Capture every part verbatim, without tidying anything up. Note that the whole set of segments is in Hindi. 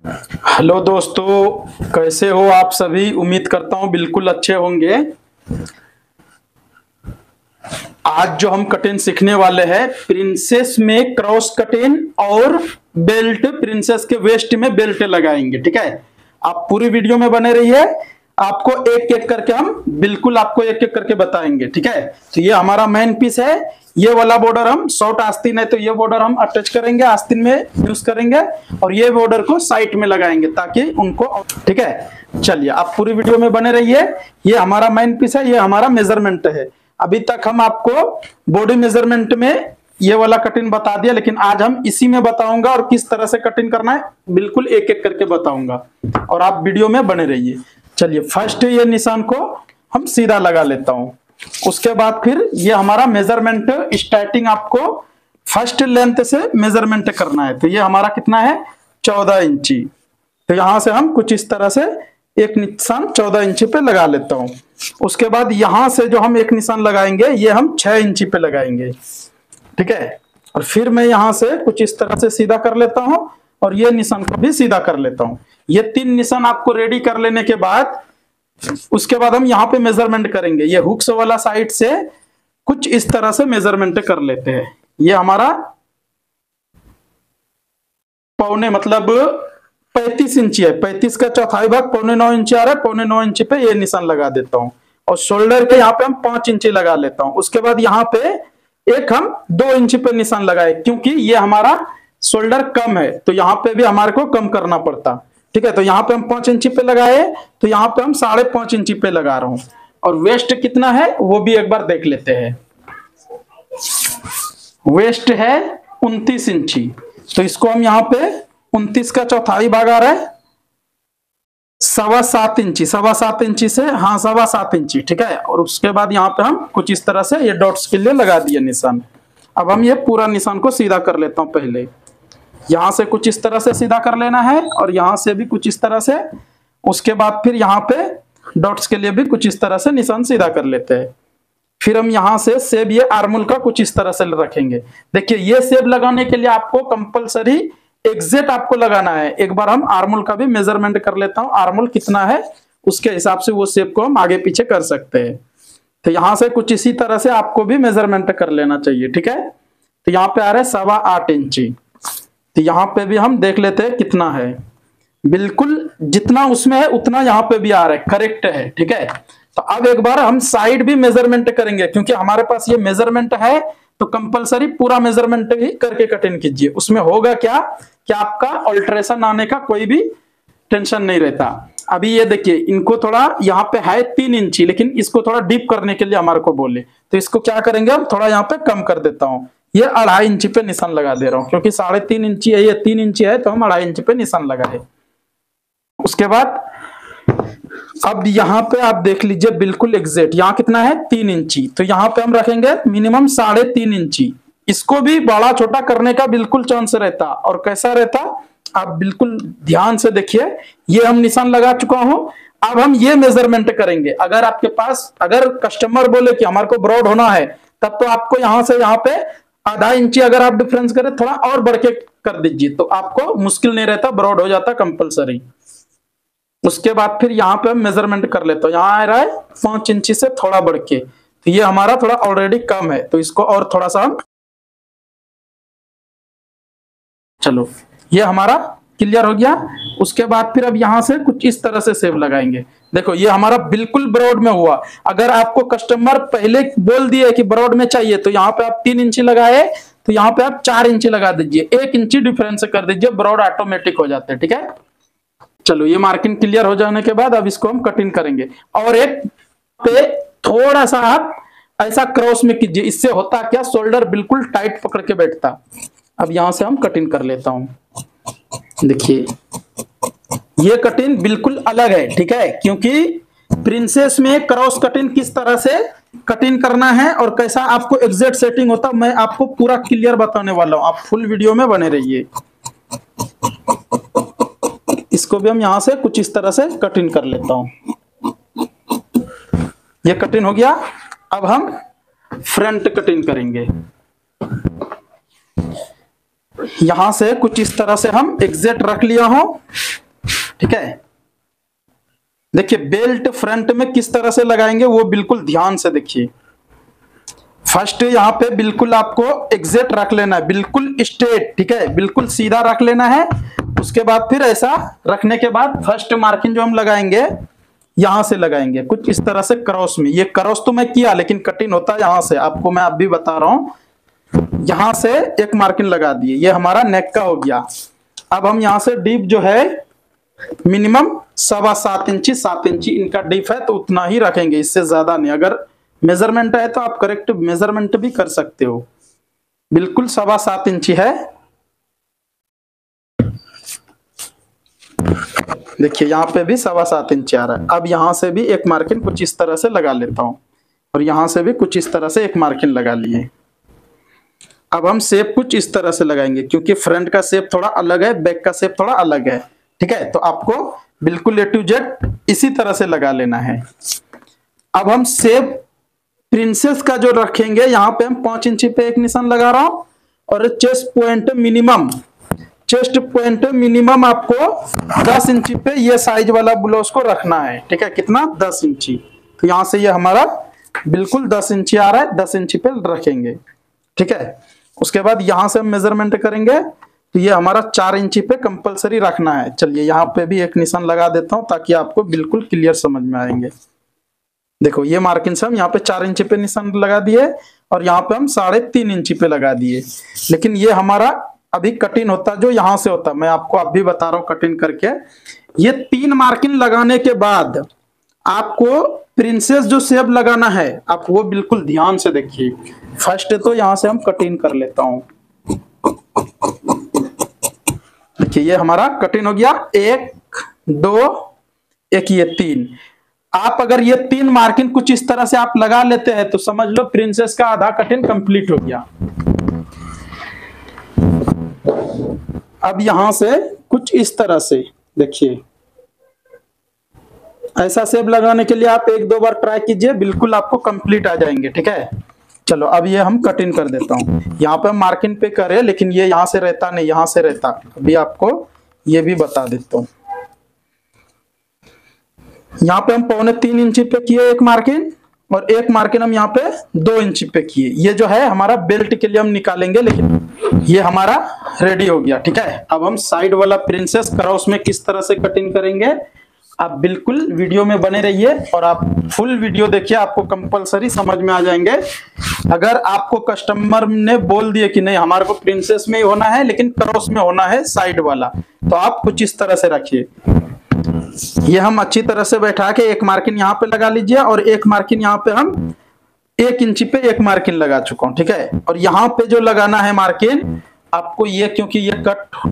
हेलो दोस्तों, कैसे हो आप सभी। उम्मीद करता हूँ बिल्कुल अच्छे होंगे। आज जो हम कटिंग सीखने वाले हैं, प्रिंसेस में क्रॉस कटिंग और बेल्ट, प्रिंसेस के वेस्ट में बेल्ट लगाएंगे। ठीक है, आप पूरी वीडियो में बने रहिए। आपको एक एक करके हम बिल्कुल आपको एक एक करके बताएंगे। ठीक है, तो ये हमारा मेन पीस है। ये वाला बॉर्डर हम शॉर्ट आस्तीन है तो ये बॉर्डर हम अटैच करेंगे, आस्तीन में यूज करेंगे, और ये बॉर्डर को साइड में लगाएंगे ताकि उनको। ठीक है, चलिए आप पूरी वीडियो में बने रहिए। ये हमारा मेन पीस है, ये हमारा मेजरमेंट है। अभी तक हम आपको बॉडी मेजरमेंट में ये वाला कटिंग बता दिया, लेकिन आज हम इसी में बताऊंगा और किस तरह से कटिंग करना है बिल्कुल एक एक करके बताऊंगा, और आप वीडियो में बने रहिए। चलिए, फर्स्ट ये निशान को हम सीधा लगा लेता हूं। उसके बाद फिर ये हमारा मेजरमेंट स्टार्टिंग आपको फर्स्ट लेंथ से मेजरमेंट करना है। तो ये हमारा कितना है, चौदह इंची। तो यहां से हम कुछ इस तरह से एक निशान चौदह इंची पे लगा लेता हूं। उसके बाद यहां से जो हम एक निशान लगाएंगे ये हम छह इंची पे लगाएंगे। ठीक है, और फिर मैं यहां से कुछ इस तरह से सीधा कर लेता हूं और ये निशान को भी सीधा कर लेता हूं। ये तीन निशान आपको रेडी कर लेने के बाद उसके बाद हम यहाँ पे मेजरमेंट करेंगे। ये हुक्स वाला साइड से कुछ इस तरह से मेजरमेंट कर लेते हैं। ये हमारा पौने मतलब पैंतीस इंची है, पैंतीस का चौथाई भाग पौने नौ इंची आ रहा है। पौने नौ इंची पे ये निशान लगा देता हूं, और शोल्डर के यहाँ पे हम पांच इंची लगा लेता हूं। उसके बाद यहाँ पे एक हम दो इंची पे निशान लगाए, क्योंकि ये हमारा शोल्डर कम है तो यहाँ पे भी हमारे को कम करना पड़ता। ठीक है, तो यहाँ पे हम पांच इंची पे लगाए, तो यहाँ पे हम साढ़े पांच इंची पे लगा रहा हूं। और वेस्ट कितना है वो भी एक बार देख लेते हैं। वेस्ट है उनतीस इंची, तो इसको हम यहाँ पे उनतीस का चौथाई भाग आ रहा है, सवा सात इंची, सवा सात इंची से हाँ सवा सात इंची। ठीक है, और उसके बाद यहाँ पे हम कुछ इस तरह से ये डॉट्स के लिए लगा दिए निशान। अब हम ये पूरा निशान को सीधा कर लेता हूं। पहले यहां से कुछ इस तरह से सीधा कर लेना है, और यहां से भी कुछ इस तरह से। उसके बाद फिर यहाँ पे डॉट्स के लिए भी कुछ इस तरह से निशान सीधा कर लेते हैं। फिर हम यहां से सेब ये आर्मोल का कुछ इस तरह से रखेंगे। देखिए, ये सेब लगाने के लिए आपको कंपलसरी एग्जैक्ट आपको लगाना है। एक बार हम आर्मोल का भी मेजरमेंट कर लेता हूं, आर्मोल कितना है उसके हिसाब से वो सेब को हम आगे पीछे कर सकते हैं। तो यहां से कुछ इसी तरह से आपको भी मेजरमेंट कर लेना चाहिए। ठीक है, तो यहाँ पे आ रहा है सवा आठ इंची। तो यहाँ पे भी हम देख लेते हैं कितना है, बिल्कुल जितना उसमें है उतना यहाँ पे भी आ रहा है, करेक्ट है। ठीक है, तो अब एक बार हम साइड भी मेजरमेंट करेंगे, क्योंकि हमारे पास ये मेजरमेंट है तो कंपलसरी पूरा मेजरमेंट ही करके कटिंग कीजिए। उसमें होगा क्या कि आपका अल्टरेशन आने का कोई भी टेंशन नहीं रहता। अभी ये देखिए, इनको थोड़ा यहाँ पे है तीन इंची, लेकिन इसको थोड़ा डीप करने के लिए हमारे को बोले, तो इसको क्या करेंगे हम थोड़ा यहाँ पे कम कर देता हूँ। ये अढ़ाई इंची पे निशान लगा दे रहा हूँ, क्योंकि साढ़े तीन इंची है, ये तीन इंची है तो हम अढ़ाई इंची पे निशान लगाए। उसके बाद अब यहाँ पे आप देख लीजिए बिल्कुल एग्जैक्ट, यहाँ कितना है तीन इंची, तो यहाँ पे हम रखेंगे मिनिमम साढ़े तीन इंची। इसको भी बड़ा छोटा करने का बिल्कुल चांस रहता, और कैसा रहता आप बिल्कुल ध्यान से देखिए। ये हम निशान लगा चुका हूं, अब हम ये मेजरमेंट करेंगे। अगर आपके पास अगर कस्टमर बोले कि हमारे को ब्रॉड होना है, तब तो आपको यहां से यहाँ पे आधा इंची अगर आप डिफरेंस करें थोड़ा और बढ़ के कर दीजिए, तो आपको मुश्किल नहीं रहता, ब्रॉड हो जाता कंपलसरी। उसके बाद फिर यहाँ पे हम मेजरमेंट कर लेते हैं। यहाँ आ रहा है पांच इंची से थोड़ा बढ़ के, तो ये हमारा थोड़ा ऑलरेडी कम है, तो इसको और थोड़ा सा हम, चलो ये हमारा क्लियर हो गया। उसके बाद फिर अब यहां से कुछ इस तरह से सेब लगाएंगे। देखो, ये हमारा बिल्कुल ब्रॉड में हुआ। अगर आपको कस्टमर पहले बोल दिए कि ब्रॉड में चाहिए, तो यहाँ पे आप तीन इंची लगाए, तो यहाँ पे आप चार इंची लगा दीजिए, एक इंची डिफरेंस कर दीजिए, ब्रॉड ऑटोमेटिक हो जाते हैं। ठीक है, चलो ये मार्किंग क्लियर हो जाने के बाद अब इसको हम कटिंग करेंगे। और एक पे थोड़ा सा आप ऐसा क्रॉस में कीजिए, इससे होता क्या, शोल्डर बिल्कुल टाइट पकड़ के बैठता। अब यहां से हम कटिंग कर लेता हूं। देखिए, ये कटिंग बिल्कुल अलग है। ठीक है, क्योंकि प्रिंसेस में क्रॉस कटिंग किस तरह से कटिंग करना है और कैसा आपको एग्जैक्ट सेटिंग होता है, मैं आपको पूरा क्लियर बताने वाला हूं। आप फुल वीडियो में बने रहिए। इसको भी हम यहां से कुछ इस तरह से कटिंग कर लेता हूं। ये कटिंग हो गया। अब हम फ्रंट कटिंग करेंगे। यहां से कुछ इस तरह से हम एग्जैक्ट रख लिया हो, ठीक है। देखिए बेल्ट फ्रंट में किस तरह से लगाएंगे वो बिल्कुल ध्यान से देखिए। फर्स्ट यहाँ पे बिल्कुल आपको एग्जैक्ट रख लेना है, बिल्कुल स्ट्रेट, ठीक है, बिल्कुल सीधा रख लेना है। उसके बाद फिर ऐसा रखने के बाद फर्स्ट मार्किंग जो हम लगाएंगे यहां से लगाएंगे कुछ इस तरह से क्रॉस में। ये क्रॉस तो मैं किया लेकिन कटिंग होता है यहां से, आपको मैं अब भी बता रहा हूं। यहां से एक मार्किंग लगा दिए, ये हमारा नेक का हो गया। अब हम यहां से डीप जो है मिनिमम सवा सात इंची सात इंची इनका डीप है, तो उतना ही रखेंगे, इससे ज्यादा नहीं। अगर मेजरमेंट है तो आप करेक्ट मेजरमेंट भी कर सकते हो। बिल्कुल सवा सात इंची है। देखिए यहाँ पे भी सवा सात इंच आ रहा है। अब यहां से भी एक मार्किंग कुछ इस तरह से लगा लेता हूं और यहां से भी कुछ इस तरह से एक मार्किंग लगा लिए। अब हम शेप कुछ इस तरह से लगाएंगे क्योंकि फ्रंट का शेप थोड़ा अलग है, बैक का शेप थोड़ा अलग है, ठीक है। तो आपको बिल्कुल ए टू जेड इसी तरह से लगा लेना है। अब हम शेप प्रिंसेस का जो रखेंगे यहाँ पे हम पांच इंची पे एक निशान लगा रहा हूं और chest point minimum chest point minimum आपको दस इंची पे ये साइज वाला ब्लाउज को रखना है, ठीक है। कितना? दस इंची। तो यहां से ये हमारा बिल्कुल दस इंची आ रहा है, दस इंची पे रखेंगे, ठीक है। उसके बाद यहां से हम मेजरमेंट करेंगे तो ये हमारा चार इंची पे कंपलसरी रखना है। चलिए यहाँ पे भी एक निशान लगा देता हूं ताकि आपको बिल्कुल क्लियर समझ में आएंगे। देखो ये मार्किंग से हम यहाँ पे चार इंची पे निशान लगा दिए और यहाँ पे हम साढ़े तीन इंची पे लगा दिए। लेकिन ये हमारा अभी कटिंग होता जो यहाँ से होता, मैं आपको अभी बता रहा हूँ कटिंग करके। ये तीन मार्किंग लगाने के बाद आपको प्रिंसेस जो शेप लगाना है आप वो बिल्कुल ध्यान से देखिए। फर्स्ट तो यहाँ से हम कटिंग कर लेता हूँ। देखिए ये हमारा कटिंग हो गया, एक दो एक ये तीन। आप अगर ये तीन मार्किंग कुछ इस तरह से आप लगा लेते हैं तो समझ लो प्रिंसेस का आधा कटिंग कंप्लीट हो गया। अब यहां से कुछ इस तरह से देखिए, ऐसा शेप लगाने के लिए आप एक दो बार ट्राई कीजिए, बिल्कुल आपको कंप्लीट आ जाएंगे, ठीक है। चलो अब ये हम कटिंग कर देता हूं। यहाँ पे मार्किंग पे करे लेकिन ये यहां से रहता नहीं, यहां से रहता। अभी आपको ये भी बता देता हूं। यहाँ पे हम पौने तीन इंची पे किए एक मार्किंग और एक मार्किंग हम यहाँ पे दो इंची पे किए। ये जो है हमारा बेल्ट के लिए हम निकालेंगे, लेकिन ये हमारा रेडी हो गया, ठीक है। अब हम साइड वाला प्रिंसेस क्रॉस में किस तरह से कटिंग करेंगे, आप बिल्कुल वीडियो में बने रहिए और आप फुल वीडियो देखिए, आपको कंपलसरी समझ में आ जाएंगे। अगर आपको कस्टमर ने बोल दिए कि नहीं हमारे को प्रिंसेस में ही होना है लेकिन क्रॉस में होना है साइड वाला, तो आप कुछ इस तरह से रखिए। ये हम अच्छी तरह से बैठा के एक मार्किंग यहाँ पे लगा लीजिए और एक मार्किंग यहाँ पे हम एक इंची पे एक मार्किंग लगा चुका हूं, ठीक है। और यहाँ पे जो लगाना है मार्किंग आपको ये, क्योंकि ये कट,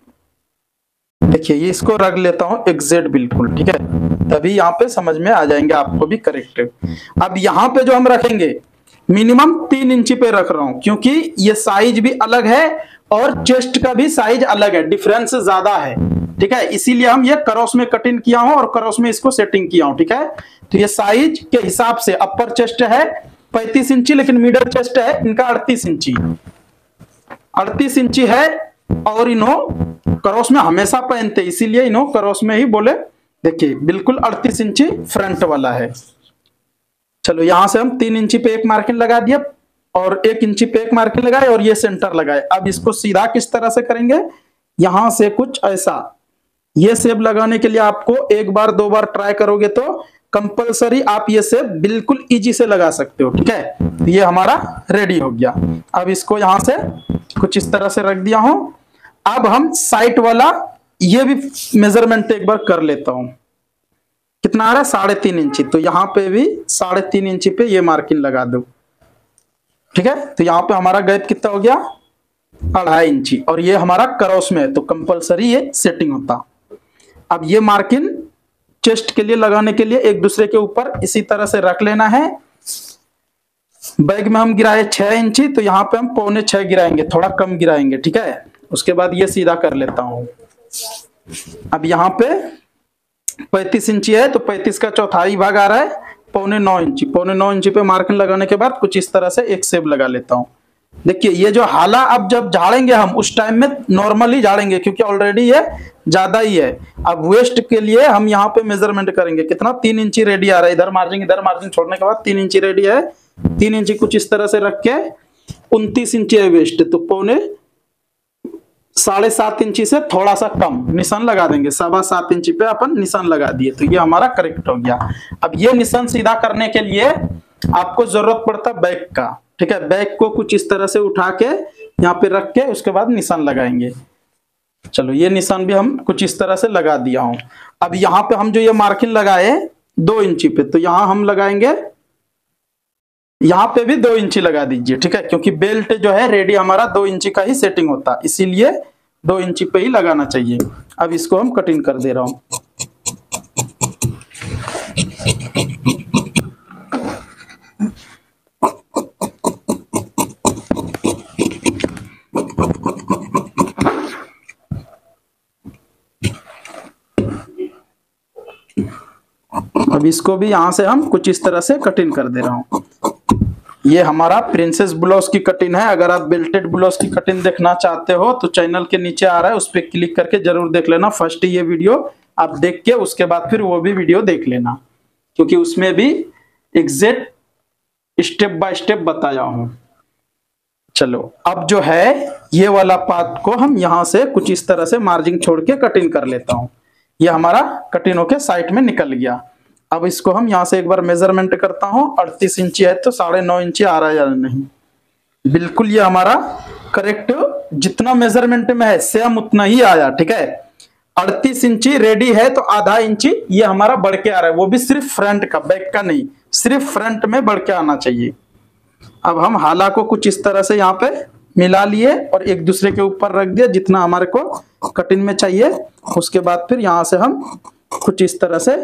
देखिए ये इसको रख लेता हूं एग्जैक्ट बिल्कुल, ठीक है, तभी यहाँ पे समझ में आ जाएंगे आपको भी करेक्ट। अब यहाँ पे जो हम रखेंगे मिनिमम तीन इंची पे रख रहा हूं क्योंकि ये साइज भी अलग है और चेस्ट का भी साइज अलग है, डिफरेंस ज्यादा है, ठीक है। इसीलिए हम ये क्रॉस में कटिंग किया हूं और क्रॉस में इसको सेटिंग किया हूं, ठीक है। तो ये साइज के हिसाब से अपर चेस्ट है पैंतीस इंची लेकिन मिडल चेस्ट है इनका अड़तीस इंची अड़तीस इंची है और इन्हों क्रॉस में हमेशा पहनते इसीलिए इन्हों क्रॉस में ही बोले। देखिए बिल्कुल अड़तीस इंची फ्रंट वाला है। चलो यहां से हम तीन इंची पे एक मार्किंग लगा दिया और एक इंची पे एक मार्किंग लगाए और ये सेंटर लगाए। अब इसको सीधा किस तरह से करेंगे, यहां से कुछ ऐसा, ये शेप लगाने के लिए आपको एक बार दो बार ट्राई करोगे तो कंपलसरी आप ये शेप बिल्कुल इजी से लगा सकते हो, ठीक है। तो ये हमारा रेडी हो गया। अब इसको यहां से कुछ इस तरह से रख दिया हूं। अब हम साइड वाला ये भी मेजरमेंट एक बार कर लेता हूं, कितना आ रहा है, साढ़े तीन इंची। तो यहाँ पे भी साढ़े तीन इंची पे ये मार्किंग लगा दो, ठीक है। तो यहाँ पे हमारा गैप कितना हो गया, अढ़ाई इंची, और ये हमारा क्रॉस में है तो कंपलसरी ये सेटिंग होता। अब ये मार्किंग चेस्ट के लिए लगाने के लिए एक दूसरे के ऊपर इसी तरह से रख लेना है। बैग में हम गिराए छह इंची तो यहाँ पे हम पौने छह गिराएंगे, थोड़ा कम गिराएंगे, ठीक है। उसके बाद ये सीधा कर लेता हूं। अब यहाँ पे पैंतीस इंची है तो पैंतीस का चौथाई भाग आ रहा है पौने नौ इंची। पौने नौ इंची पे मार्किंग लगाने के बाद कुछ इस तरह से एक शेप लगा लेता हूँ। देखिए ये जो हाला अब जब झाड़ेंगे हम उस टाइम में नॉर्मली झाड़ेंगे क्योंकि ऑलरेडी ये ज्यादा ही है। अब वेस्ट के लिए हम यहाँ पे मेजरमेंट करेंगे कितना, तीन इंची रेडी आ रहा है, इधर मार्जिन इधर मार्जिन छोड़ने के बाद तीन इंची रेडी है, तीन इंची कुछ इस तरह से रख के उनतीस इंची है वेस्ट, तो पौने साढ़े सात इंची से थोड़ा सा कम निशान लगा देंगे, सवा सात इंची पे अपन निशान लगा दिए, तो ये हमारा करेक्ट हो गया। अब ये निशान सीधा करने के लिए आपको जरूरत पड़ता बैक का, ठीक है। बैक को कुछ इस तरह से उठा के यहाँ पे रख के उसके बाद निशान लगाएंगे। चलो ये निशान भी हम कुछ इस तरह से लगा दिया हूं। अब यहाँ पे हम जो ये मार्किंग लगाए दो इंची पे, तो यहाँ हम लगाएंगे, यहाँ पे भी दो इंची लगा दीजिए, ठीक है, क्योंकि बेल्ट जो है रेडी हमारा दो इंची का ही सेटिंग होता है, इसीलिए दो इंची पे ही लगाना चाहिए। अब इसको हम कटिंग कर दे रहा हूं। अब इसको भी यहां से हम कुछ इस तरह से कटिंग कर दे रहा हूं। ये हमारा प्रिंसेस ब्लाउज की कटिंग है। अगर आप बेल्टेड ब्लाउज की कटिंग देखना चाहते हो तो चैनल के नीचे आ रहा है, उस पर क्लिक करके जरूर देख लेना। फर्स्ट ये वीडियो आप देख के उसके बाद फिर वो भी वीडियो देख लेना, क्योंकि उसमें भी एग्जैक्ट स्टेप बाय स्टेप बताया हूं। चलो अब जो है ये वाला पार्ट को हम यहां से कुछ इस तरह से मार्जिन छोड़ के कटिंग कर लेता हूं। ये हमारा कटिंग होके साइड में निकल गया। अब इसको हम यहाँ से एक बार मेजरमेंट करता हूँ, अड़तीस इंची है तो साढ़े नौ इंची आ रहा है या नहीं, बिल्कुल ये हमारा करेक्ट जितना मेजरमेंट में है सेम उतना ही आया, ठीक है। अड़तीस इंची रेडी है तो आधा इंची ये हमारा बढ़ के आ रहा है, वो भी सिर्फ फ्रंट का, बैक का नहीं, सिर्फ फ्रंट में बढ़ के आना चाहिए। अब हम हाला को कुछ इस तरह से यहाँ पे मिला लिए और एक दूसरे के ऊपर रख दिया जितना हमारे को कटिंग में चाहिए। उसके बाद फिर यहाँ से हम कुछ इस तरह से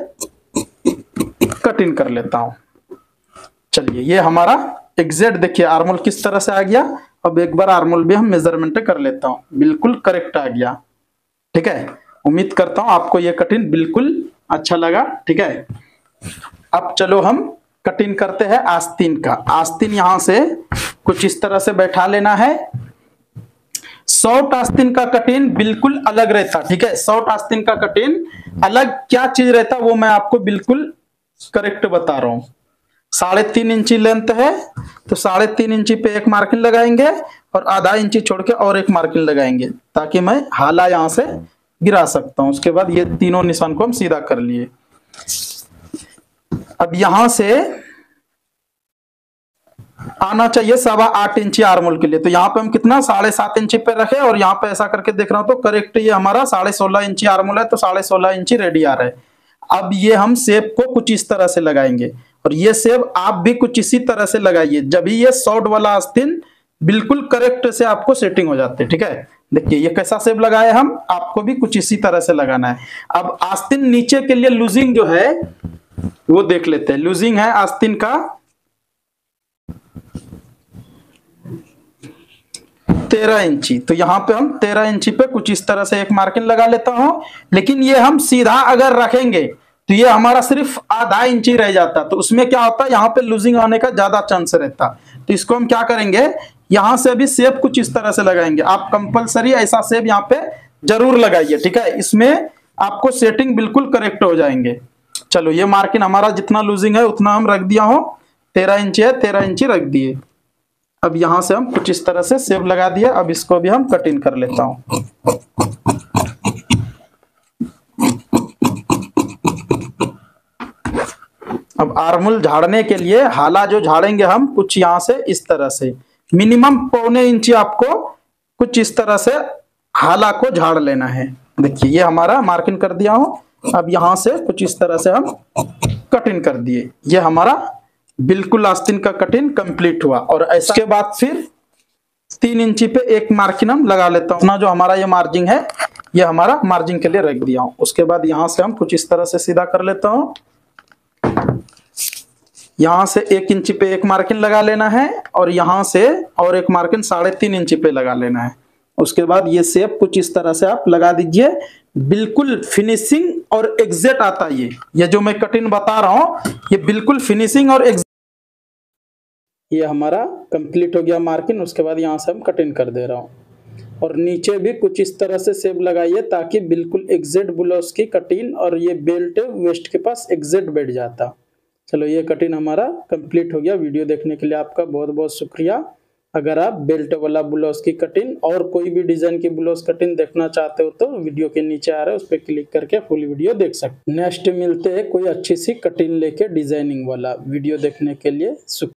कटिंग कर लेता हूं। चलिए ये हमारा एग्जैक्ट देखिए आर्मोल किस तरह से आ गया। अब एक बार आर्मोल भी हम मेजरमेंट कर लेता हूं, बिल्कुल करेक्ट आ गया, ठीक है। उम्मीद करता हूं आपको ये कटिंग बिल्कुल अच्छा लगा, ठीक है। अब चलो हम कटिंग करते हैं आस्तीन का। आस्तीन यहां से कुछ इस तरह से बैठा लेना है। शॉर्ट आस्तीन का कटिंग बिल्कुल अलग रहता, ठीक है। शॉर्ट आस्तीन का कटिंग अलग क्या चीज रहता वो मैं आपको बिल्कुल करेक्ट बता रहा हूं। साढ़े तीन इंची लेंथ है तो साढ़े तीन इंची पे एक मार्किंग लगाएंगे और आधा इंची छोड़ के और एक मार्किंग लगाएंगे ताकि मैं हाला यहां से गिरा सकता हूं। उसके बाद ये तीनों निशान को हम सीधा कर लिए। अब यहां से आना चाहिए सवा आठ इंची आर्मोल के लिए, तो यहाँ पे हम कितना साढ़े सात इंची पे रखे और यहाँ पे ऐसा करके देख रहा हूं तो करेक्ट ये हमारा साढ़े सोलह इंची आर्मोल है, तो साढ़े सोलह इंची रेडी आ रहा है। अब ये हम सेप को कुछ इस तरह से लगाएंगे और ये सेप आप भी कुछ इसी तरह से लगाइए, जब ये शॉर्ट वाला आस्तीन बिल्कुल करेक्ट से आपको सेटिंग हो जाते हैं, ठीक है। देखिए ये कैसा सेप लगाए हम, आपको भी कुछ इसी तरह से लगाना है। अब आस्तीन नीचे के लिए लूजिंग जो है वो देख लेते हैं। लूजिंग है आस्तीन का तेरह इंची, तो यहाँ पे हम तेरह इंची पे कुछ इस तरह से एक मार्किंग लगा लेता हूं। लेकिन ये हम सीधा अगर रखेंगे तो ये हमारा सिर्फ आधा इंची रह जाता, तो उसमें क्या होता है यहाँ पे लूजिंग आने का ज्यादा चांस रहता। तो इसको हम क्या करेंगे, यहाँ से भी सेप कुछ इस तरह से लगाएंगे। आप कंपलसरी ऐसा सेप यहाँ पे जरूर लगाइए, ठीक है। इसमें आपको सेटिंग बिल्कुल करेक्ट हो जाएंगे। चलो ये मार्किंग हमारा जितना लूजिंग है उतना हम रख दिया हो, तेरह इंची है, तेरह इंची रख दिए। अब यहां से हम कुछ इस तरह से सेप लगा दिया। अब इसको भी हम कटिंग कर लेता हूं। अब आर्मोल झाड़ने के लिए हाला जो झाड़ेंगे हम कुछ यहां से इस तरह से मिनिमम पौने इंची आपको कुछ इस तरह से हाला को झाड़ लेना है। देखिए ये हमारा मार्किंग कर दिया हूं। अब यहां से कुछ इस तरह से हम कटिंग कर दिए। ये हमारा बिल्कुल आस्तीन का कटिंग कंप्लीट हुआ। और ऐसा के बाद फिर तीन इंची पे एक मार्किंग हम लगा लेता हूं। ना जो हमारा ये मार्जिंग है ये हमारा मार्जिंग के लिए रख दिया हूं। उसके बाद यहां से हम कुछ इस तरह से सीधा कर लेता हूं। यहां से एक इंची पे एक मार्किंग लगा लेना है और यहां से और एक मार्किंग साढ़े तीन इंची पे लगा लेना है। उसके बाद ये शेप कुछ इस तरह से आप लगा दीजिए। बिल्कुल फिनिशिंग और एग्जैक्ट आता है। ये ये जो मैं कटिंग बता रहा हूं ये बिल्कुल फिनिशिंग और ये हमारा कंप्लीट हो गया मार्किंग। उसके बाद यहाँ से हम कटिंग कर दे रहा हूँ और नीचे भी कुछ इस तरह से शेप लगाइए ताकि बिल्कुल एग्जैक्ट ब्लाउज की कटिंग और ये बेल्ट वेस्ट के पास एग्जैक्ट बैठ जाता। चलो ये कटिंग हमारा कंप्लीट हो गया। वीडियो देखने के लिए आपका बहुत बहुत शुक्रिया। अगर आप बेल्ट वाला ब्लाउज की कटिंग और कोई भी डिजाइन की ब्लाउज कटिंग देखना चाहते हो तो वीडियो के नीचे आ रहा है, उस पर क्लिक करके फुल वीडियो देख सकते। नेक्स्ट मिलते हैं कोई अच्छी सी कटिंग लेके डिजाइनिंग वाला। वीडियो देखने के लिए शुक्रिया।